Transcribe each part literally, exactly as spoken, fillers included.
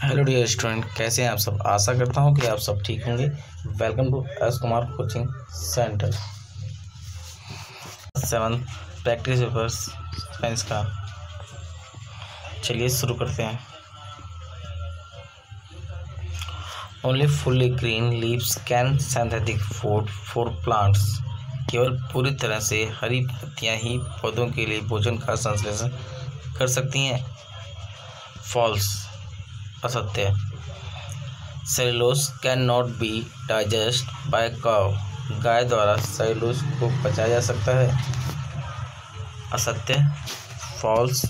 Hello dear student, कैसे हैं आप सब। आशा करता हूं कि आप सब ठीक होंगे। Welcome to S Kumar coaching centre. Seven practice papers science का, चलिए शुरू करते हैं। Only fully green leaves can synthetic food for plants. केवल पूरी तरह से हरी पत्तियां ही पौधों के लिए भोजन का संश्लेषण कर सकती हैं। फॉल्स, असत्य। Cellulose can not be digest by cow. गाय द्वारा सेलुलोज को पचाया जा सकता है। असत्य, false.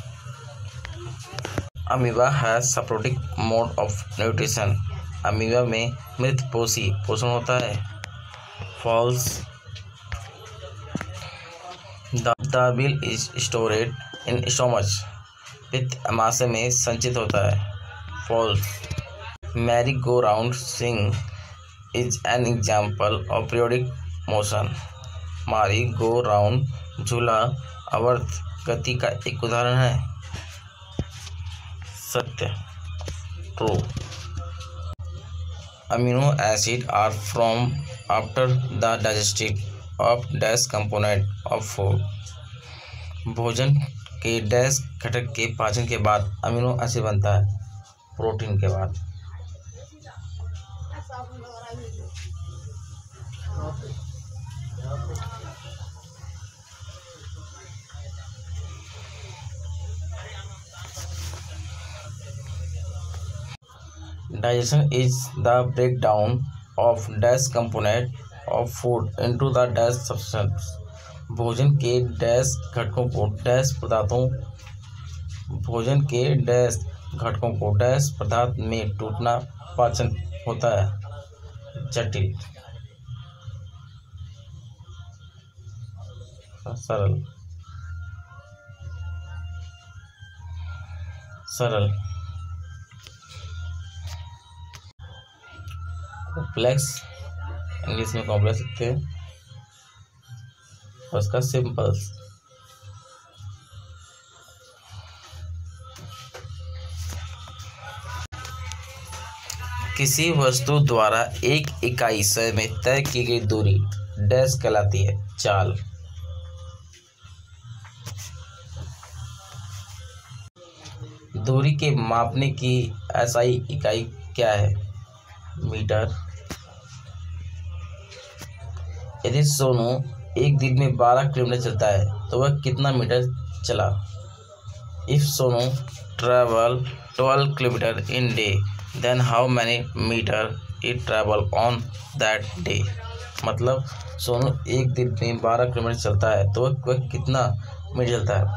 Amoeba has saprotic mode of nutrition. Amoeba में मृतपोषी पोषण होता है। False. The bile is stored in stomach. पित्त अमाशय में संचित होता है। False. Merry go round swing is an example of periodic motion. Merry go round झूला आवर्त गति का एक उदाहरण है। सत्य, true. Amino acid are from after the digestive of dash component of food. भोजन के डैश घटक के पाचन के बाद अमीनो एसिड बनता है। प्रोटीन के बाद। Digestion is the breakdown of dash component of food into the dash substance. भोजन के डैश घटकों को डैश पदार्थों भोजन के डैश घटकों को डैश पदार्थ में टूटना पाचन होता है। जटिल, सरल। सरल, कॉम्प्लेक्स, इंग्लिश में कॉम्प्लेक्स लिखते हैं। और उसका सिंपल्स। किसी वस्तु द्वारा एक इकाई समय में तय की गई दूरी डैश कहलाती है। चाल। दूरी के मापने की एसआई इकाई क्या है? मीटर। यदि सोनू एक दिन में बारह किलोमीटर चलता है तो वह कितना मीटर चला? If Sonu travel twelve kilometre in day then how many metre it travel on that day. मतलब सोनू एक दिन में बारह किलोमीटर चलता है तो वह कितना मीटर चलता है?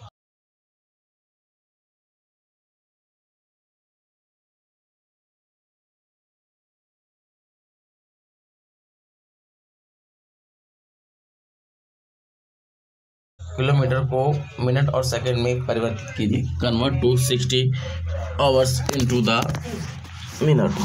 किलोमीटर को मिनट और सेकंड में परिवर्तित कीजिए। Convert to sixty hours into the minute.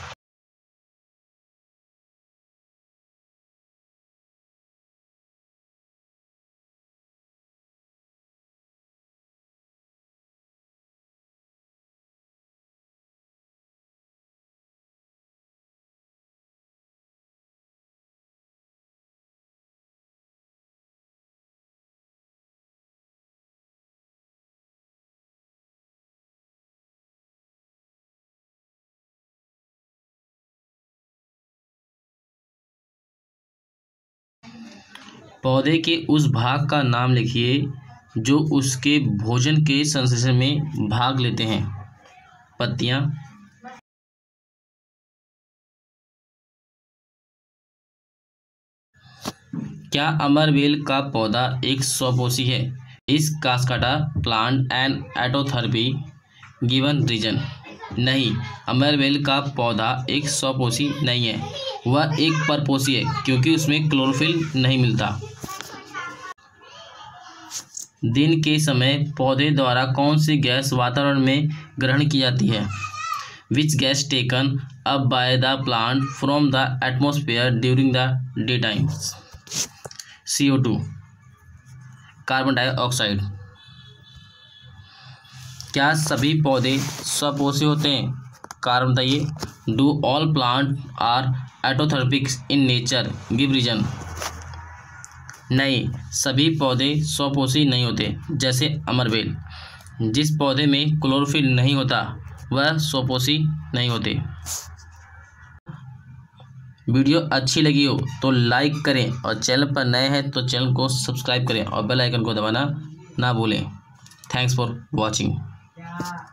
पौधे के उस भाग का नाम लिखिए जो उसके भोजन के संश्लेषण में भाग लेते हैं। पत्तियां। क्या अमरवेल का पौधा एक स्वपोषी है? इस Cuscuta plant and autotrophy given reason. नहीं, अमरवेल का पौधा एक स्वपोषी नहीं है, वह एक परपोषी है क्योंकि उसमें क्लोरोफिल नहीं मिलता। दिन के समय पौधे द्वारा कौन सी गैस वातावरण में ग्रहण की जाती है? Which gas taken up by the plant from the atmosphere during the day time? C O two, carbon dioxide. क्या सभी पौधे स्वपोषी होते हैं? कारण बताइए। Do all plant are autotrophics in nature, give reason. नहीं, सभी पौधे स्वपोषी नहीं होते। जैसे अमरबेल, जिस पौधे में क्लोरोफिल नहीं होता वह स्वपोषी नहीं होते। वीडियो अच्छी लगी हो तो लाइक करें और चैनल पर नए हैं तो चैनल को सब्सक्राइब करें और बेल आइकन को दबाना ना भूलें। Thanks for watching.